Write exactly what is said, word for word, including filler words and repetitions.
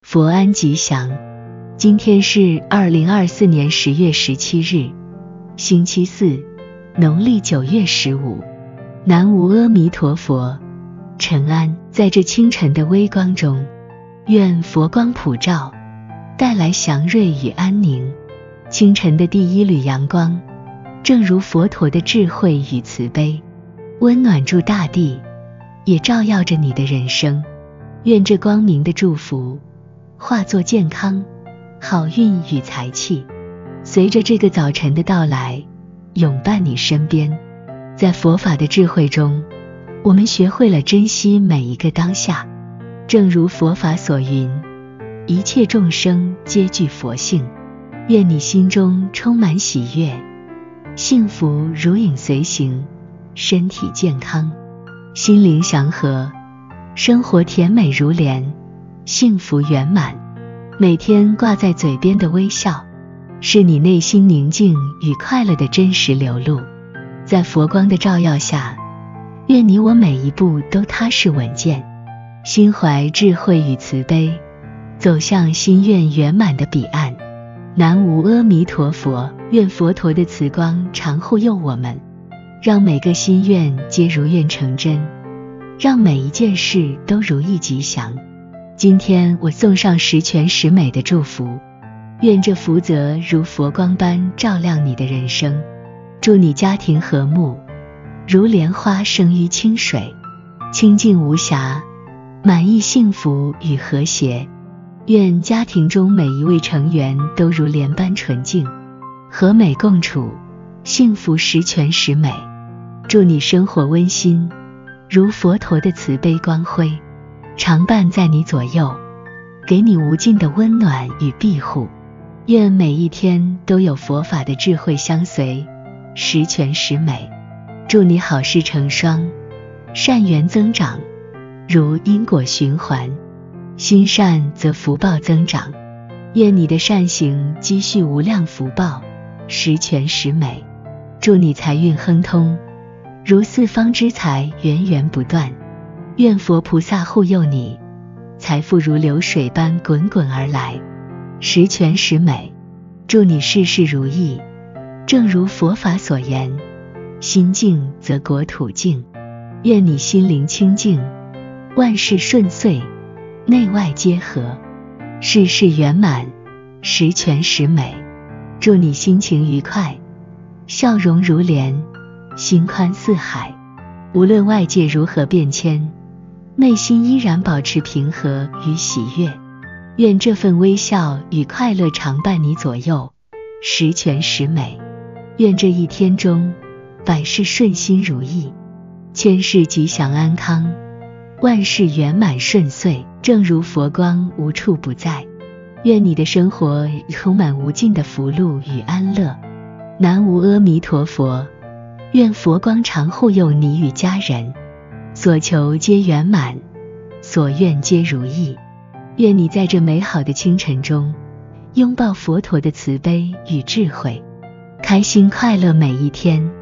佛安吉祥。今天是二零二四年十月十七日，星期四，农历九月十五。南无阿弥陀佛。晨安。在这清晨的微光中，愿佛光普照，带来祥瑞与安宁。清晨的第一缕阳光，正如佛陀的智慧与慈悲，温暖住大地，也照耀着你的人生。愿这光明的祝福化作健康、好运与财气，随着这个早晨的到来，永伴你身边。在佛法的智慧中，我们学会了珍惜每一个当下。正如佛法所云，一切众生皆具佛性。愿你心中充满喜悦，幸福如影随形，身体健康，心灵祥和，生活甜美如莲，幸福圆满。每天挂在嘴边的微笑，是你内心宁静与快乐的真实流露。在佛光的照耀下，愿你我每一步都踏实稳健，心怀智慧与慈悲，走向心愿圆满的彼岸。南无阿弥陀佛。愿佛陀的慈光常护佑我们，让每个心愿皆如愿成真，让每一件事都如意吉祥。今天我送上十全十美的祝福，愿这福泽如佛光般照亮你的人生。祝你家庭和睦，如莲花生于清水，清净无瑕，满意幸福与和谐。愿家庭中每一位成员都如莲般纯净，和美共处，幸福十全十美。祝你生活温馨，如佛陀的慈悲光辉，常伴在你左右，给你无尽的温暖与庇护。愿每一天都有佛法的智慧相随，十全十美。祝你好事成双，善缘增长，如因果循环，心善则福报增长。愿你的善行积蓄无量福报，十全十美。祝你财运亨通，如四方之财源源不断。愿佛菩萨护佑你，财富如流水般滚滚而来，十全十美。祝你事事如意，正如佛法所言，心静则国土静。愿你心灵清净，万事顺遂，内外皆和，事事圆满，十全十美。祝你心情愉快，笑容如莲，心宽似海。无论外界如何变迁，内心依然保持平和与喜悦。愿这份微笑与快乐常伴你左右，十全十美。愿这一天中百事顺心如意，千事吉祥安康，万事圆满顺遂，正如佛光无处不在。愿你的生活充满无尽的福禄与安乐。南无阿弥陀佛。愿佛光常护佑你与家人，所求皆圆满，所愿皆如意。愿你在这美好的清晨中，拥抱佛陀的慈悲与智慧，开心快乐每一天。